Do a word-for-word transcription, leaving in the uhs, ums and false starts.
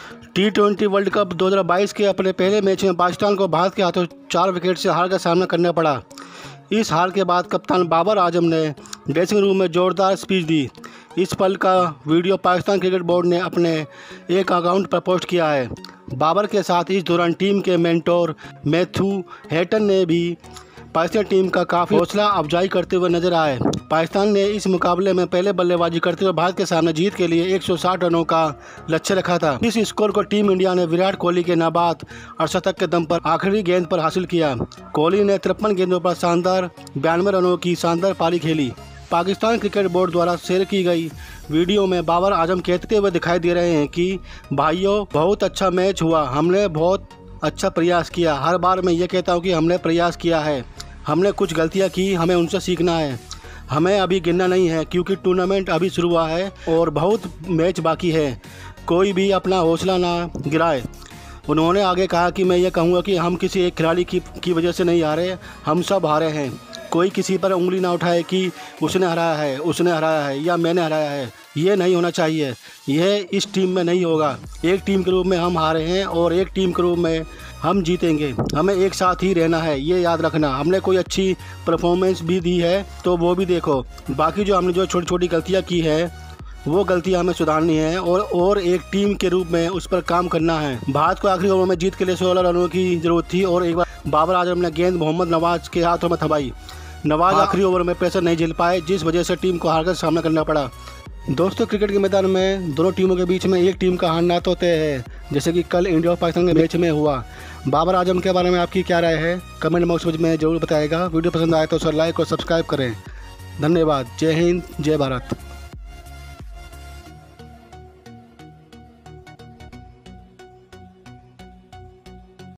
T twenty world cup दो हज़ार बाईस के अपने पहले मैच में पाकिस्तान को भारत के हाथों चार विकेट से हार का सामना करना पड़ा। इस हार के बाद कप्तान बाबर आजम ने ड्रेसिंग रूम में जोरदार स्पीच दी। इस पल का वीडियो पाकिस्तान क्रिकेट बोर्ड ने अपने एक अकाउंट पर पोस्ट किया है। बाबर के साथ इस दौरान टीम के मेंटोर मैथ्यू हेटन ने भी पाकिस्तान टीम का काफ़ी हौसला अफजाई करते हुए नजर आए। पाकिस्तान ने इस मुकाबले में पहले बल्लेबाजी करते हुए भारत के सामने जीत के लिए एक सौ साठ रनों का लक्ष्य रखा था। इस स्कोर को टीम इंडिया ने विराट कोहली के नाबाद अर्धशतक के दम पर आखिरी गेंद पर हासिल किया। कोहली ने तिरपन गेंदों पर शानदार बयानवे रनों की शानदार पारी खेली। पाकिस्तान क्रिकेट बोर्ड द्वारा शेयर की गई वीडियो में बाबर आजम कहते हुए दिखाई दे रहे हैं कि भाइयों, बहुत अच्छा मैच हुआ, हमने बहुत अच्छा प्रयास किया। हर बार मैं ये कहता हूँ कि हमने प्रयास किया है, हमने कुछ गलतियाँ की, हमें उनसे सीखना है। हमें अभी गिरना नहीं है क्योंकि टूर्नामेंट अभी शुरू हुआ है और बहुत मैच बाकी है। कोई भी अपना हौसला ना गिराए। उन्होंने आगे कहा कि मैं ये कहूँगा कि हम किसी एक खिलाड़ी की की वजह से नहीं हारे, हम सब हारे हैं। कोई किसी पर उंगली ना उठाए कि उसने हराया है, उसने हराया है या मैंने हराया है। ये नहीं होना चाहिए, यह इस टीम में नहीं होगा। एक टीम के रूप में हम हारे हैं और एक टीम के रूप में हम जीतेंगे। हमें एक साथ ही रहना है, ये याद रखना। हमने कोई अच्छी परफॉर्मेंस भी दी है तो वो भी देखो। बाकी जो हमने जो छोटी छोटी गलतियाँ की है वो गलतियाँ हमें सुधारनी है और और एक टीम के रूप में उस पर काम करना है। भारत को आखिरी ओवर में जीत के लिए सोलह रनों की जरूरत थी और एक बार बाबर आजम ने गेंद मोहम्मद नवाज के हाथों में थमाई। नवाज आखिरी ओवर में प्रेशर नहीं झेल पाए, जिस वजह से टीम को हार का सामना करना पड़ा। दोस्तों, क्रिकेट के मैदान में दोनों टीमों के बीच में एक टीम का हारना तो तय है, जैसे कि कल इंडिया और पाकिस्तान के मैच में हुआ। बाबर आजम के बारे में आपकी क्या राय है, कमेंट बॉक्स में जरूर बताएगा। वीडियो पसंद आए तो उसे लाइक और सब्सक्राइब करें। धन्यवाद। जय हिंद, जय भारत।